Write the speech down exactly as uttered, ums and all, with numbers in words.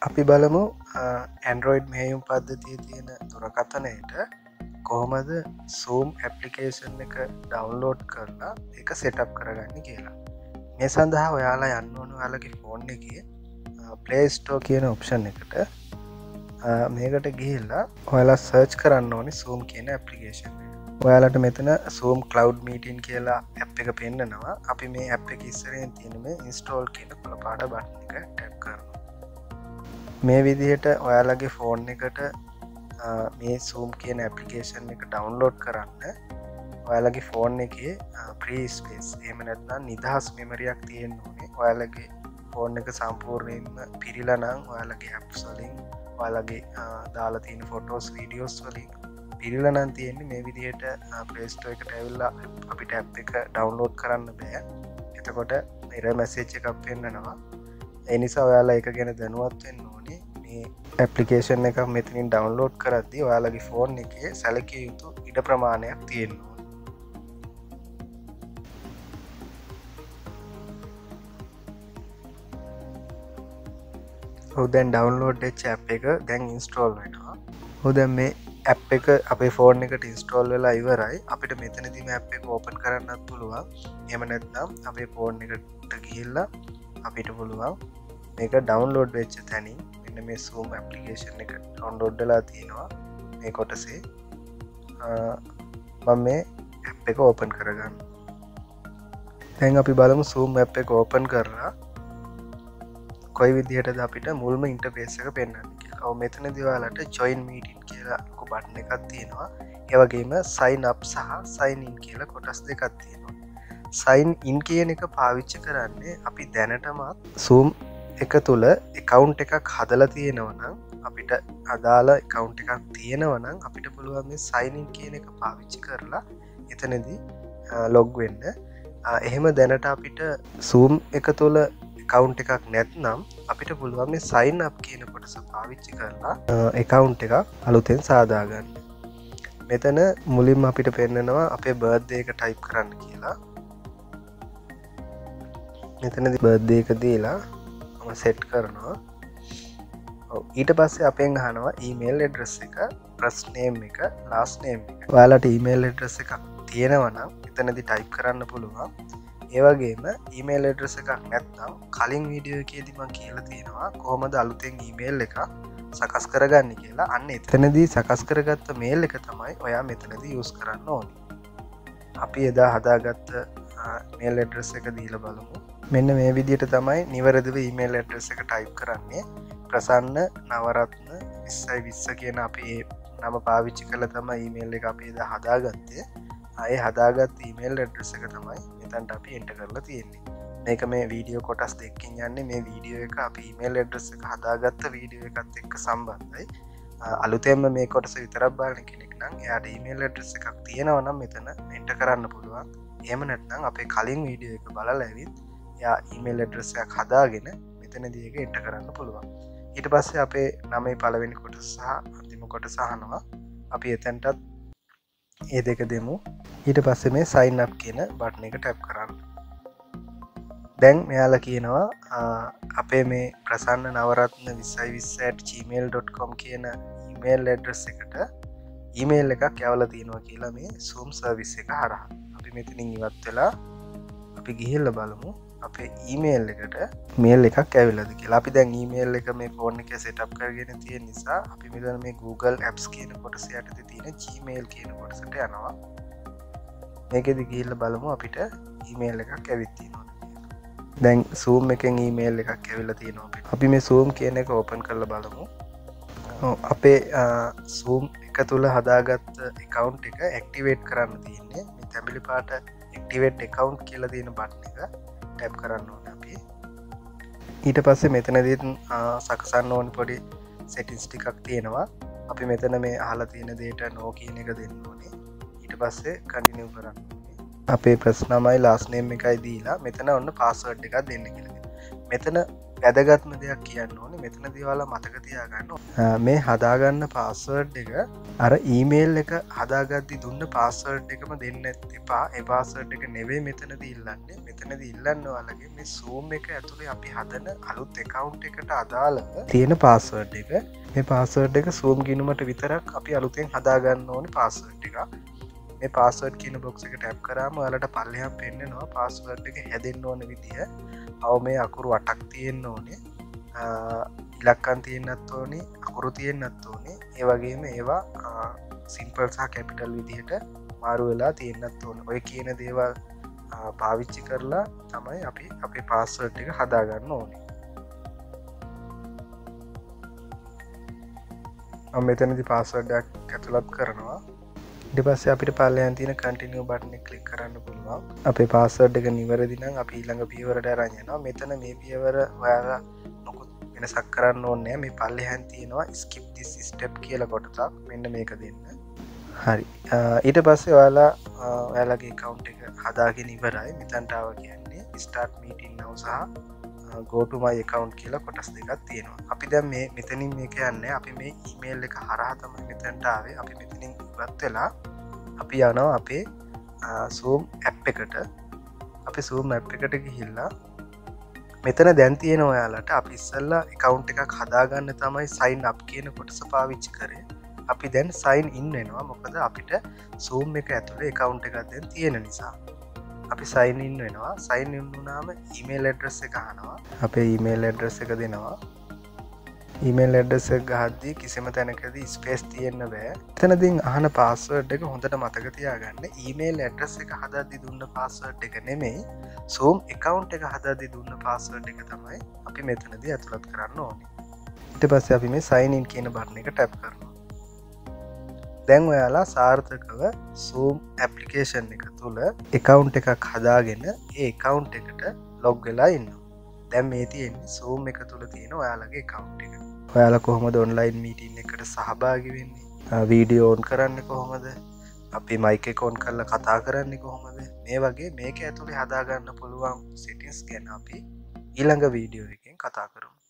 අපි බලමු ඇන්ඩරෝයිඩ් මෙහයුම් පද්ධතිය තියෙන දුරකතනයට කොහොමද සූම් ඇපලිකේෂන් එක ඩවන්ලෝඩ් කරලා එක සෙටප් කරගන්න කියලා. මේ සඳහා ඔයාලා යන්න ඕන ඔයාලගේ ෆෝන් එක ප්ලේස්ටෝ කියන ඔප්ෂන් එකට මේකට ගිහිල්ලා ඔයාලා සර්ච් කරන්න ඕනි සූම් කියන ඇපලිකේෂන්. ඔයාලට මෙතන සූම් කලව් මීටින් කියලා ඇප් එක පෙන්න්නනවා. අපි මේ ඇප් එක ඉස්සරෙන් තියෙන මේ ඉන්ස්ටෝල් කියන කොළපාට බටන් එක ටැප් කරනවා. මේ විදිහට ඔයාලගේ ෆෝන් එකට මේ සූම් කියන ඇපලිකේෂන් එක ඩවන්ලෝඩ් කරන්න ඔයාලගේ ෆෝන් එක ප්‍රීස්පේස් එම නැත්නම් නිදහස් මෙමරියක් තියෙන්න ඕනේ. ඔයාලගේ ෆෝන් එක සම්පූර්ණයෙන්ම පිරිලනම් ඔයාලගේ ඇප්ස් වලින් ඔයාලගේ දාලා තියෙන ෆොටෝස් වීඩියෝස් වලින් පිරිලනම් තියෙන්නේ මේ විදිහට ප්ලේස්ටෝ එකට ඇවිල්ලා අපිට ඇප් එක ඩවන්ලෝඩ් කරන්න බෑ. එතකොට එරර් මැසේජ් එකක් පෙන්නනවා. ඒ නිසා ඔයාලා එක ගැන දැනුවත් වෙන්න ඕනේ. මේ ඇප්ලිකේෂන් එක මෙතනින් ඩවන්ලෝඩ් කරද්දී ඔයාලගේ ෆෝන් එකේ සැලකිය යුතු ඉඩ ප්‍රමාණයක් තියෙන්න ඕනේ. ඔව් දැන් ඩවන්ලෝඩ් වෙච්ච ඇප් එක දැන් ඉන්ස්ටෝල් වෙනවා. ඔව් දැන් මේ ඇප් එක අපේ ෆෝන් එකට ඉන්ස්ටෝල් වෙලා ඉවරයි. අපිට මෙතනදී මේ ඇප් එක ඕපන් කරන්නත් පුළුවන්. එහෙම නැත්නම් අපේ ෆෝන් එකට ගිහිල්ලා අපිට පුළුවන් මේක ඩවන්ලෝඩ් වෙච්ච තැනින් මෙන්න මේ සූම් ඇප්ලිකේෂන් එක ඩවන්ලෝඩ් වෙලා තියෙනවා මේ කොටසේ. මම මේ ඇප් එක ඕපන් කරගන්න. දැන් අපි බලමු සූම් ඇප් එක ඕපන් කරලා කොයි විදිහටද අපිට මුල්ම ඉන්ටර්ෆේස් එක පෙන්වන්නේ කියලා. ඔව් මෙතනදී ඔයාලට join meeting කියලා ලොකු බටන් එකක් තියෙනවා. ඒ වගේම sign up සහ sign in කියලා කොටස් දෙකක් තියෙනවා. සයින් ඉන් කියන එක පාවිච්චි කරන්නේ අපි දැනටමත් සූම් එක තුළ එකකවුන්් එකක් හදලා තියෙනවනම් අපිට අදාළ එකකවුන්් එකක් තියෙනවනම් අපිට පුළුවන් මේ සයිනින් කියන එක පාවිච්චි කරලා එතනදී ලොග් වෙන්න. එහෙම දැනට අපිට සූම් එක තුළ එකකවුන්් එකක් නැත්නම් අපිට පුළුවන් මේ සයින් අප් කියන කොටස පාවිච්චි කරලා එකකවුන්් එකක් අලුතෙන් සාදාගන්න. මෙතන මුලින්ම අපිට පෙන්නනවා අපේ බර්ත්ඩේ එක ටයිප් කරන්න කියලා. මෙතනදි බර්ත්ඩේ එක දීලා මම සෙට් කරනවා. ඊට පස්සේ අපෙන් අහනවා ඊමේල් ඇඩ්‍රස් එක, ෆස්ට් නේම් එක, ලාස්ට් නේම් එක. ඔයාලට ඊමේල් ඇඩ්‍රස් එකක් තියෙනවා නම් එතනදි ටයිප් කරන්න පුළුවන්. ඒ වගේම ඊමේල් ඇඩ්‍රස් එකක් නැත්නම් කලින් වීඩියෝ එකේදී මම කියලා තියෙනවා කොහොමද අලුතෙන් ඊමේල් එක සකස් කරගන්නේ කියලා. අන්න එතනදී සකස් කරගත්ත මේල් එක තමයි ඔයා මෙතනදී යූස් කරන්න ඕනේ. අපි එදා හදාගත්ත මේල් ඇඩ්‍රස් එක දීලා බලමු. මෙන්න මේ විදිහට තමයි නිවැරදිව ඊමේල් ඇඩ්‍රස් එක ටයිප් කරන්නේ. ප්‍රසන්න නවරත්න විස්සයි විස්ස කියන අපි නම පාවිච්චි කරලා තමයි ඊමේල් එක අපි එදා හදාගත්තේ. ආයේ හදාගත්ත ඊමේල් ඇඩ්‍රස් එක තමයි මෙතනට අපි එන්ටර් කරලා තියෙන්නේ. මේක මේ වීඩියෝ කොටස් දෙකකින් යන්නේ. මේ වීඩියෝ එක අපි ඊමේල් ඇඩ්‍රස් එක හදාගත්ත වීඩියෝ එකත් එක්ක සම්බන්ධයි. අලුතෙන්ම මේ කොටස විතරක් බලන කෙනෙක් නම් එයාට ඊමේල් ඇඩ්‍රස් එකක් තියෙනවා නම් මෙතන එන්ටර් කරන්න පුළුවන්. එහෙම නැත්නම් අපේ කලින් වීඩියෝ එක බලලා ඇවිත් යා ඊමේල් ඇඩ්‍රස් එකක් හදාගෙන මෙතනදී ඒක එන්ටර් කරන්න පුළුවන්. ඊට පස්සේ අපේ නමේ පළවෙනි කොටස සහ අන්තිම කොටස අහනවා. අපි එතනටත් ඒ දෙක දෙමු. ඊට පස්සේ මේ sign up කියන බටන් එක ටැප් කරන්න. දැන් මෙයාලා කියනවා අපේ මේ ප්‍රසන්න නවරත්න විස්සයි විස්ස at gmail dot com කියන ඊමේල් ඇඩ්‍රස් එකට ඊමේල් එකක් යවලා තියෙනවා කියලා මේ Zoom සර්විස් එක හරහා. අපි මෙතනින් ඉවත් වෙලා අපි ගිහිල්ලා බලමු අපේ ඊමේල් එකට මේල් එකක් ඇවිල්ලාද කියලා. අපි දැන් ඊමේල් එක මේ ෆෝන් එකේ සෙටප් කරගෙන තියෙන නිසා අපි මෙතන මේ Google Apps කියන කොටස යටතේ තියෙන Gmail කියන කොටසට යනවා. මේකෙදි ගිහිල්ලා බලමු අපිට ඊමේල් එකක් ඇවිත් තියෙනවද කියලා. දැන් Zoom එකෙන් ඊමේල් එකක් ඇවිල්ලා තියෙනවා. අපි මේ Zoom කියන එක ඕපන් කරලා බලමු. අපේ Zoom එක තුල හදාගත්ත account එක ඇක්ටිවේට් කරන්න තියෙන්නේ. මේ තැඹිලි පාට activate account කියලා තියෙන බටන් එක ටැප් කරන්න ඕනේ අපි. ඊට පස්සේ මෙතනදී සකසන්න ඕන පොඩි සෙටින්ස් ටිකක් තියෙනවා. අපි මෙතන මේ අහලා තියෙන දේට no කියන එක දෙන්න ඕනේ. ඊට පස්සේ continue කරන්න ඕනේ. අපේ ප්‍රශ්න නමයි last name එකයි දීලා මෙතන ඔන්න password එකක් දෙන්න කියලා. මෙතන වැදගත්ම දෙයක් කියන්න ඕනේ මෙතනදී ඔයාලා මතක තියාගන්න මේ හදාගන්න පාස්වර්ඩ් එක අර ඊමේල් එක හදාගද්දි දුන්න පාස්වර්ඩ් එකම දෙන්න එපා. ඒ පාස්වර්ඩ් එක නෙවෙයි මෙතනදී ඉල්ලන්නේ. මෙතනදී ඉල්ලන්න ඔයාලගේ මේ Zoom එක ඇතුලේ අපි හදන අලුත් account එකට අදාළව තියෙන පාස්වර්ඩ් එක. මේ පාස්වර්ඩ් එක Zoom ගිණුමට විතරක් අපි අලුතෙන් හදාගන්න ඕනේ පාස්වර්ඩ් එකක්. මේ පාස්වර්ඩ් කියන බොක්ස් එක ටැප් කරාම ඔයාලට පල්ලෙහාම පෙන්නනවා පාස්වර්ඩ් එක හැදෙන්න ඕන විදිය. අව මේ අකුරු අටක් තියෙන්න ඕනේ. ඉලක්කම් තියෙන්නත් ඕනේ, අකුරු තියෙන්නත් ඕනේ. ඒ වගේම ඒවා සිම්පල් සහ කැපිටල් විදිහට මාරු වෙලා තියෙන්නත් ඕනේ. ඔය කියන දේවල් පාවිච්චි කරලා තමයි අපි අපේ පාස්වර්ඩ් එක හදාගන්න ඕනේ. මම මෙතනදී පාස්වර්ඩ් එකක් ඇතුළත් කරනවා. ඊට පස්සේ අපිට පල්ලෙහාන් තියෙන කන්ටිනියු බටන් එක ක්ලික් කරන්න පුළුවන්. අපේ පාස්වර්ඩ් එක නිවැරදි නම් අපි ඊළඟ පියවරට අරන් යනවා. මෙතන මේ පියවර ඔයාලා මොකුත් වෙනසක් කරන්න ඕනේ නැහැ. මේ පල්ලෙහාන් තියෙනවා skip this step කියලා කොටසක්. මෙන්න මේක දෙන්න. හරි. ඊට පස්සේ ඔයාලා ඔයාලගේ account එක හදාගෙන ඉවරයි. මෙතනට ආව කියන්නේ start meeting now සහ go to my account කියලා කොටස් දෙකක් තියෙනවා. අපි දැන් මේ මෙතනින් මේක යන්නේ අපි මේ email එක හරහා තමයි මෙතනට ආවේ. අපි මෙතනින් ඉවත් වෙලා අපි යනවා අපේ Zoom app එකට. අපි Zoom app එකට ගිහිල්ලා මෙතන දැන් තියෙන ඔයාලට අපි ඉස්සෙල්ලා account එකක් හදාගන්න තමයි sign up කියන කොටස පාවිච්චි කරේ. අපි දැන් sign in වෙනවා. මොකද අපිට Zoom එක ඇතුලේ account එකක් දැන් තියෙන නිසා. අපි sign in වෙනවා. sign in වුණාම email address එක අහනවා. අපේ email address එක දෙනවා. email address එක ගහද්දී කිසිම තැනකදී space තියෙන්න බෑ. එතනදී අහන password එක හොඳට මතක තියාගන්න. email address එක හදද්දී දුන්න password එක නෙමෙයි Zoom account එක හදද්දී දුන්න password එක තමයි අපි මෙතනදී ඇතුළත් කරන්න ඕනේ. ඊට පස්සේ අපි මේ sign in කියන බටන් එක tap කරනවා. දැන් ඔයාලා සාර්ථකව Zoom application එක තුළ account එකක් හදාගෙන ඒ account එකට log වෙලා ඉන්නවා. දැන් මේ තියෙන්නේ Zoom එක තුළ තියෙන ඔයාලගේ account එක. ඔයාලා කොහොමද online meeting එකට සහභාගී වෙන්නේ? වීඩියෝ on කරන්නේ කොහොමද? අපි mic එක on කරලා කතා කරන්නේ කොහොමද? මේ වගේ මේක ඇතුලේ හදාගන්න පුළුවන් settings ගැන අපි ඊළඟ වීඩියෝ එකෙන් කතා කරමු.